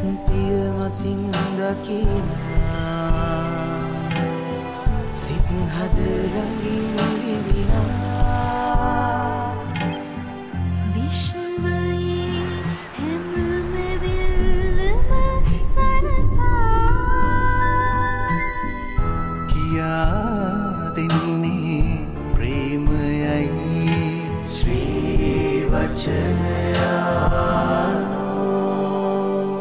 පියමතින් දකිනා සිත් හදලඟින් ලිඳිනා විශ්වයේ හැමම විල්ලම සරසා කියා දෙන්නේ ප්‍රේමයයි ශ්‍රී වචනයානෝ.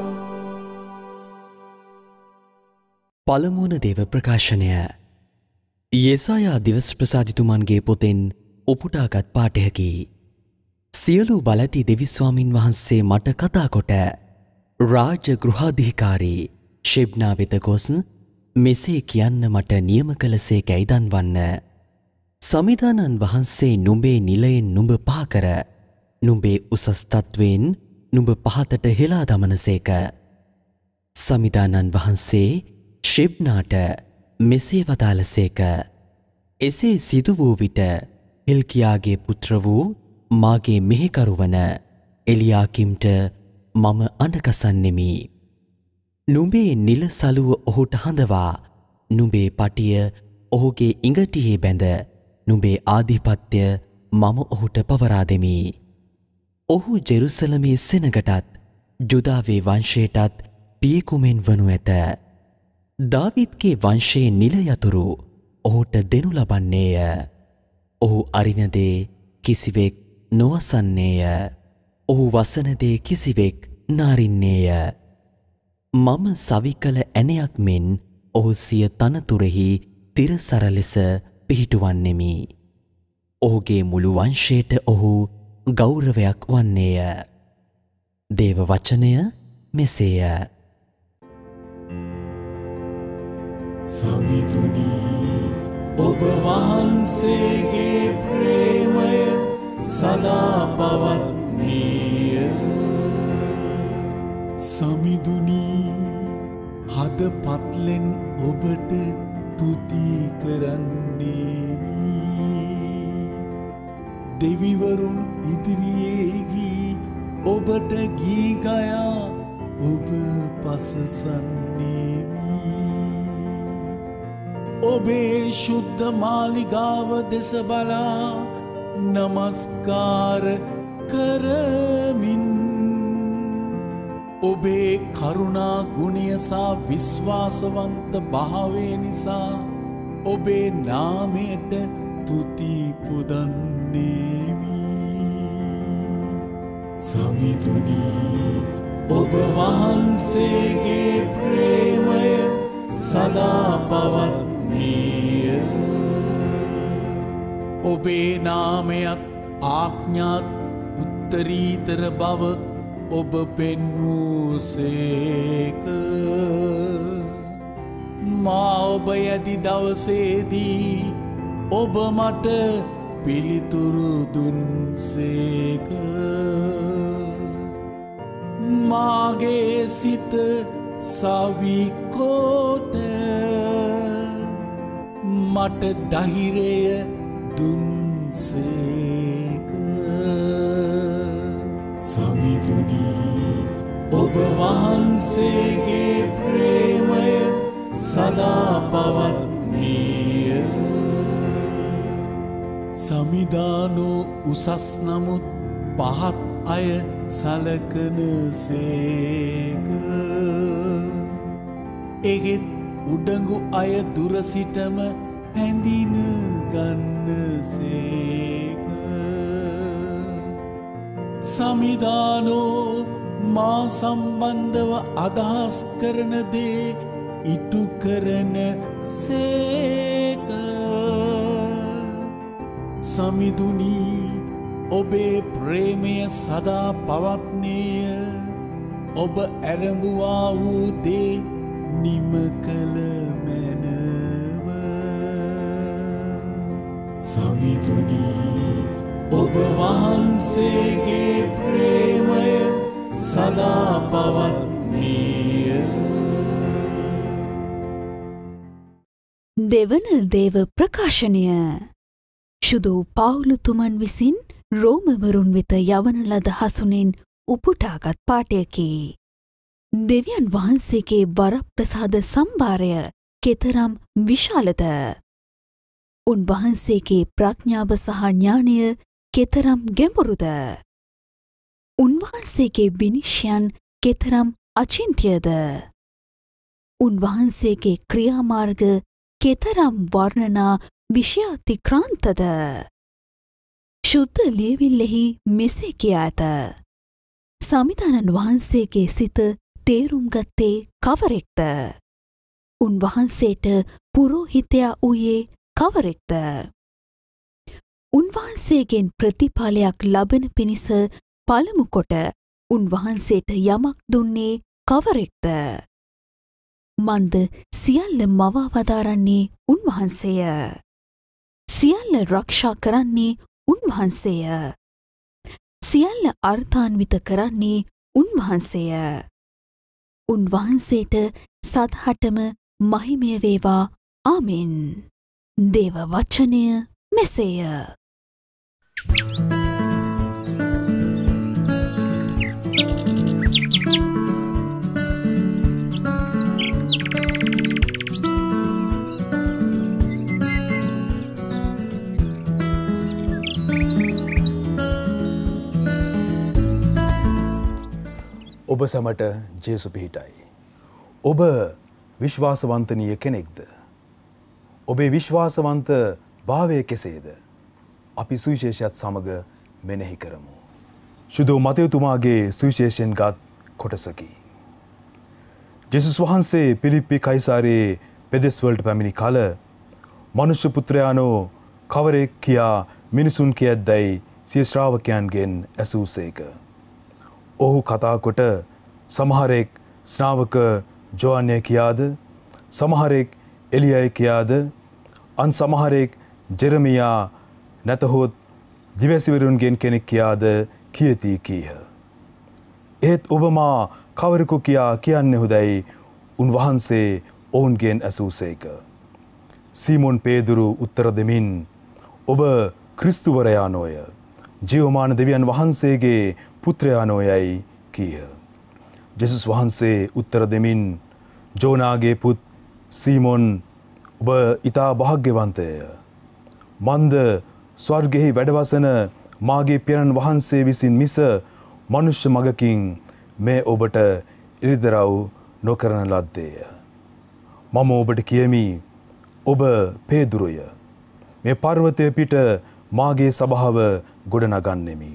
පළමුවන දේව ප්‍රකාශනය යෙසායා දිවස් ප්‍රසාදිතුමන්ගේ පොතෙන් උපුටාගත් පාඨයකි. සියලු බලැති දෙවිස්වාමින් වහන්සේ මට කතා කොට රාජ ගෘහාධිකාරී ශෙබ්නා වෙත ගොස් මෙසේ කියන්න මට නියම කළසේකැයි දන්වන්න. සමිධානන් වහන්සේ නුඹේ නිලයෙන් නුඹ පහ කර නුඹේ උසස් තත්වයෙන් නුඹ පහතට හෙලා දමනසේක. සමිධානන් වහන්සේ ශෙබ්නාට මෙසේ වදාළසේක. එසේ සිදු වූ විට හිල්කියාගේ පුත්‍ර වූ මාගේ මෙහෙකරුවන එලියාකිම්ට මම අඬකසන්නෙමි. නුඹේ නිල සලුව ඔහුට හඳවා නුඹේ පටිය ඔහුගේ ඉඟටියේ බැඳ නුඹේ ආධිපත්‍ය මම ඔහුට පවරා දෙමි. ඔහු ජෙරුසලමේ සෙනගටත් ජුදාවේ වංශයටත් පියකුමෙන් වනු ඇත. දාවිත්ගේ වංශයේ නිල යතුරු ඔහුට දෙනු ලබන්නේය. ඔහු අරිනදේ කිසිවෙක් නොවසන්නේය. ඔහු වසනදේ කිසිවෙක් නාරින්නේය. මම සවිකල ඇනයක් මෙන් ඔහු සිය තනතුරෙහි තිරසර ලෙස පිහිටුවන්නෙමි. ඔහුගේ මුළු වංශයට ඔහු ගෞරවයක් වන්නේය. දේව වචනය මෙසේය. සමිඳුනි ඔබ වහන්සේගේ ප්‍රේමය සදා පවත්නීය. සමිඳුනි හද පත්ලෙන් ඔබට තුති කරන්නේමි. දෙවිවරුන් ඉදිරියේහි ඔබට ගී ගයා ඔබ පසසන්නේමි. ඔබේ ශුද්ධ මාලිගාව දෙස බලා නමස්කාර කරමින් ඔබේ කරුණා ගුණය සහ විශ්වාසවන්ත භාවය නිසා ඔබේ නාමයට තුති පුදන්නේමි. සමිඳුනි ඔබ වහන්සේගේ ප්‍රේමය සදා පවත්නීය. ඔබේ නාමයත් ආඥාත් උත්තරීතර බව ඔබ පෙන්වූසේක. මා ඔබ යදි දවසේදී ඔබ මට පිළිතුරු දුන්සේක. මාගේ සිත සවිකොට මට ධෛර්යය දුන්සේක. සමිඳුනි ඔබ වහන්සේගේ ප්‍රේමය සදා පවත්නීය. සමිධානෝ උසස් නමුත් පහත් අය සලකනසේක. එහෙත් උඩඟු අය දුර සිටම හැඳින ගන්නසේක. සමිධානෝ මා සම්බන්ධව අදහස් කරන දේ ඉටු කරන සේක. සමිඳුනි ඔබේ ප්‍රේමය සදා පවත්නේය. ඔබ ඇරඹුවා වූ දේ නිම කළ මැනව. සමිඳුනි ඔබ වහන්සේගේ ප්‍රේමය සදා පවත්නීය. දෙවන දේව ප්‍රකාශනය ශුදු පවුලුතුමන් විසින් රෝමවරුන් වෙත යවන ලද හසුනෙන් උපුටාගත් පාඨයකි. දෙවියන් වහන්සේගේ වරප්‍රසාද සම්භාරය කෙතරම් විශාලද? උන්වහන්සේගේ ප්‍රඥාව සහ ඥානය කෙතරම් ගැඹුරුද? උන්වහන්සේගේ විනිශ්චයන් කෙතරම් අචින්ත්‍යද? උන්වහන්සේගේ ක්‍රියාමාර්ග කෙතරම් වර්ණනා විෂයාතික්‍රාන්තද? ශුද්ධ ලියවිල්ලෙහි මෙසේ කියා ඇත. සමිධානන් වහන්සේගේ සිත තේරුම් ගත්තේ කවරෙක්ද? උන්වහන්සේට පුරෝහිතයා වූයේ කවරෙක්ද? උන්වහන්සේගෙන් ප්‍රතිඵලයක් ලබන පිණිස පළමු කොට උන්වහන්සේට යමක් දුන්නේ කවරෙක්ද? මන්ද සියල්ල මවා වදාරන්නේ උන්වහන්සේය. සියල්ල රක්ෂා කරන්නේ උන්වහන්සේය. සියල්ල අර්ථාන්විත කරන්නේ උන්වහන්සේය. උන්වහන්සේට සදහටම මහිමය වේවා. ආමෙන්. දේව වචනය මෙසේය. ඔබ සැමට ජේසු පිහිටයි. ඔබ විශ්වාසවන්තනීය කෙනෙක්ද? ඔබේ විශ්වාසවන්ත භාවය කෙසේද? අපි සුවිශේෂයත් සමග මෙනෙහි කරමු. ශුද්ධ මතෙව්තුමාගේ සුවිශේෂයෙන් ගත් කොටසකි. ජේසුස් වහන්සේ පිලිප්පි කයිසාරයේ පෙදෙස්වලට පැමිණි කල මනුෂ්‍ය පුත්‍රයානෝ කවරෙක් කියා මිනිසුන් කියද්දැයි සිය ශ්‍රාවකයන්ගෙන් ඇසූසේක. ඔහු කතා කොට සමහරෙක් ස්නාවක ජෝහන්නය කියාද, සමහරෙක් එලියයි කියාද, අන් සමහරෙක් ජෙරමියා නැතහොත් දිවැසිවරුන්ගෙන් කෙනෙක් කියාද කියති කීහ. එහෙත් ඔබ මා කවරෙකු කියා කියන්නෙහුදැයි උන්වහන්සේ ඔවුන්ගෙන් ඇසූසේක. සීමොන් පේදුරු උත්තර දෙමින් ඔබ ක්‍රිස්තුවරයානෝය, ජීවමාන දෙවියන් වහන්සේගේ පුත්‍රයානෝයයි කීහ. ජෙසුස් වහන්සේ උත්තර දෙමින් ජෝනාගේ පුත් සීමොන්, ඔබ ඉතා භාග්‍යවන්තය. මන්ද ස්වර්ගෙහි වැඩවසන මාගේ පියණන් වහන්සේ විසින් මිස මනුෂ්‍ය මගකින් මේ ඔබට ඉරිදරව් නොකරන ලද්දේය. මම ඔබට කියමි, ඔබ පේදුරුය. මේ පර්වතය පිට මාගේ සභාව ගොඩනගන්නෙමි.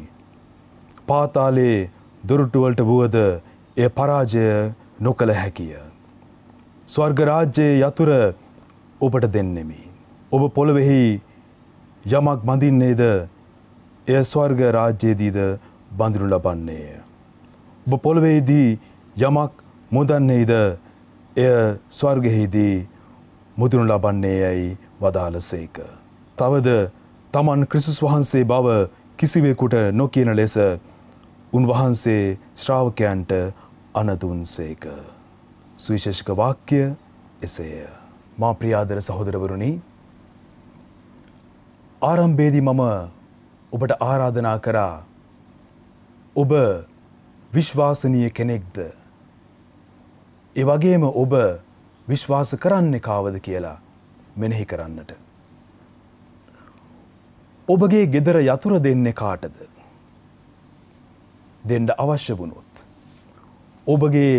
පාතාලේ දොරටුවලට වුවද එය පරාජය නොකළ හැකිය. ස්වර්ග රාජ්‍යයේ යතුර ඔබට දෙන්නෙමි. ඔබ පොළොවෙහි යමක් බඳින්නේද එය ස්වර්ග රාජ්‍යයේදීද බඳිනු ලබන්නේය. ඔබ පොළොවේදී යමක් මුදන්නේද එය ස්වර්ගෙහිදී මුදනු ලබන්නේ යයි වදාළසේක. තවද තමන් ක්‍රිස්තුස් වහන්සේ බව කිසිවෙකුට නොකියන ලෙස උන්වහන්සේ ශ්‍රාවකයන්ට අනදුන්සේක. සුවිශේෂක වාක්‍ය එසේය. මා ප්‍රියාදර සහෝදරවරුනි, ආරම්භයේදී මම ඔබට ආරාධනා කරා ඔබ විශ්වාසනීය කෙනෙක්ද? ඒ වගේම ඔබ විශ්වාස කරන්නේ කාවද කියලා මෙනෙහි කරන්නට. ඔබගේ ගෙදර යතුර දෙන්නේ කාටද? දෙන්න අවශ්‍ය වුණොත්. ඔබගේ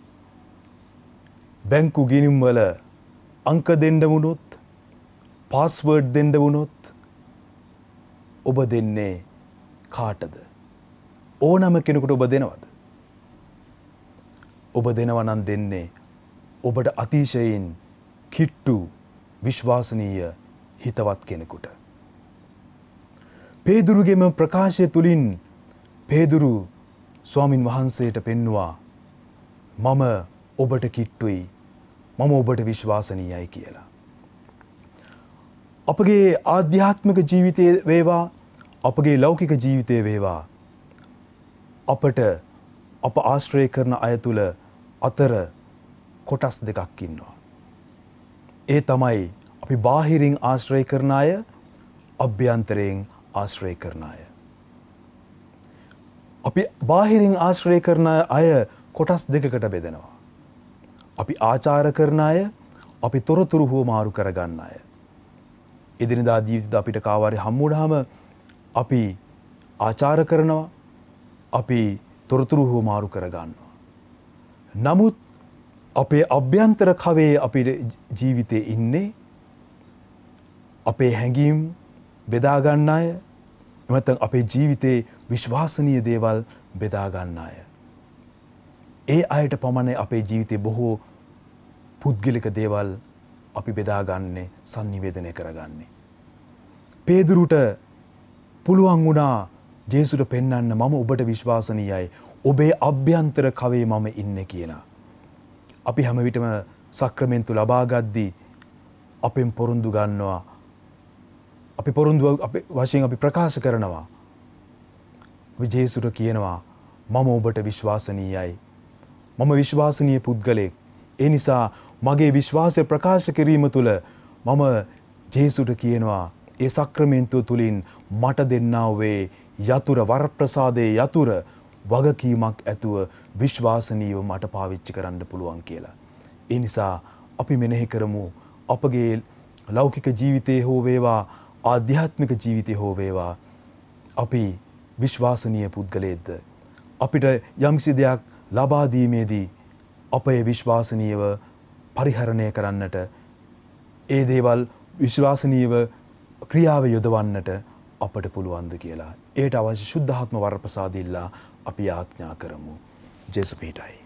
බැංකු ගිණුම් වල අංක දෙන්න වුණොත්, පාස්වර්ඩ් දෙන්න වුණොත් ඔබ දෙන්නේ කාටද? ඕනම කෙනෙකුට ඔබ දෙනවද? ඔබ දෙනවා නම් දෙන්නේ ඔබට අතිශයින් කිට්ටු විශ්වාසනීය හිතවත් කෙනෙකුට. පේදුරුගේම ප්‍රකාශය තුලින් පේදුරු ස්වාමින් වහන්සේට පෙන්නවා මම ඔබට කිට්ටුයි, මම ඔබට විශ්වාසනීයයි කියලා. අපගේ ආධ්‍යාත්මික ජීවිතයේ වේවා, අපගේ ලෞකික ජීවිතයේ වේවා, අපට අප ආශ්‍රය කරන අය තුල අතර කොටස් දෙකක් ඉන්නවා. ඒ තමයි අපි බාහිරින් ආශ්‍රය කරන අය, අභ්‍යන්තරයෙන් ආශ්‍රය කරන අය. අපි බාහිරින් ආශ්‍රය කරන අය කොටස් දෙකකට බෙදෙනවා. අපි ආචාර කරන අය, අපි තොරතුරු හුවමාරු කරගන්න අය. එදිනදා ජීවිතේ අපිට කාවාරි හම්බුනහම අපි ආචාර කරනවා, අපි තොරතුරු හුවමාරු කරගන්නවා. නමුත් අපේ අභ්‍යන්තර කවේ අපේ ජීවිතේ ඉන්නේ අපේ හැඟීම් බෙදා ගන්න අය, නැත්නම් අපේ ජීවිතේ විශ්වාසනීය දේවල් බෙදා ගන්න අය. ඒ අයට පමණයි අපේ ජීවිතේ බොහෝ පුද්ගලික දේවල් අපි බෙදාගන්නේ, sannivedanaya කරගන්නේ. පේදුරුට පුළුවන් වුණා ජේසුට පෙන්වන්න මම ඔබට විශ්වාසනීයයි. ඔබේ අභ්‍යන්තර කවේ මම ඉන්නේ කියලා. අපි හැම විටම සක්‍රමෙන්තු ලබා ගද්දී අපෙන් පොරොන්දු ගන්නවා. අපි පොරොන්දු වශයෙන් අපි ප්‍රකාශ කරනවා. අපි ජේසුට කියනවා මම ඔබට විශ්වාසනීයයි. මම විශ්වාසනීය පුද්ගලෙක්. ඒ නිසා මගේ විශ්වාසය ප්‍රකාශ කිරීම තුළ මම ජේසුට කියනවා ඒ සක්‍රමෙන්තුව තුළින් මට දෙන්නා වේ යතුර වරප්‍රසාදයේ යතුර වගකීමක් ඇතුව විශ්වාසනීයව මට පාවිච්චි කරන්න පුළුවන් කියලා. ඒ නිසා අපි මෙනෙහි කරමු අපගේ ලෞකික ජීවිතයේ හෝ වේවා ආධ්‍යාත්මික ජීවිතයේ හෝ වේවා අපි විශ්වාසනීය පුද්ගලයෙක්ද? අපිට යම්කිසි දෙයක් ලබා දීමේදී අපේ විශ්වාසනීයව පරිහරණය කරන්නට, ඒ දේවල් විශ්වාසනීයව ක්‍රියාව යොදවන්නට අපට පුළුවන්ද කියලා. ඒට අවශ්‍ය ශුද්ධාත්ම වරප්‍රසාද ඉල්ලා අපි ආඥා කරමු. ජේසු පිහිටයි.